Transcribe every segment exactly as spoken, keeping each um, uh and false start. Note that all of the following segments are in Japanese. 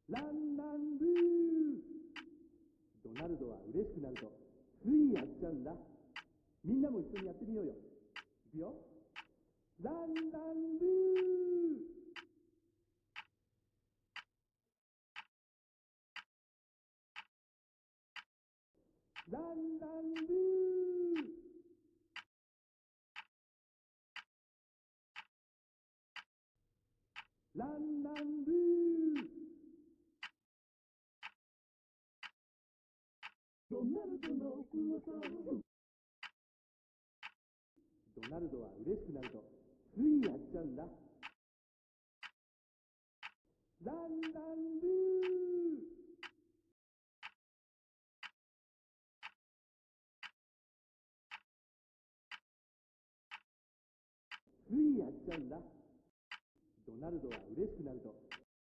ランランルー。ドナルドは嬉しくなるとついやっちゃうんだ。みんなも一緒にやってみようよ。いくよ。ランランルー。ランランルー。ランランルー。ドナルドのクワトロ。ドナルドは嬉しくなるとついやっちゃうんだ。ランランルー。ついやっちゃうんだ。ドナルドは嬉しくなると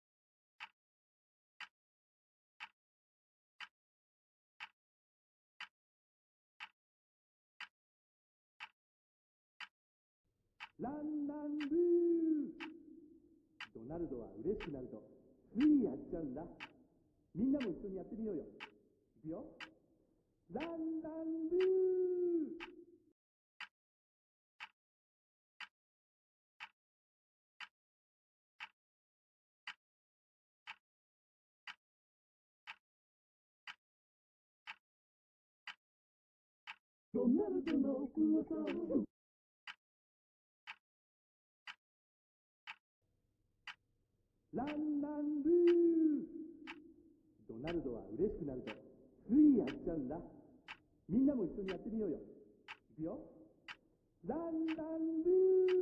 ランランルー。ドナルドは嬉しくなるとついやっちゃうんだ。みんなも一緒にやってみようよ。いくよ。ランランルー。ドナルドのクワトロ。ランランルー。ドナルドは嬉しくなるとついやっちゃうんだ。みんなも一緒にやってみようよ。いくよ。ランランルー。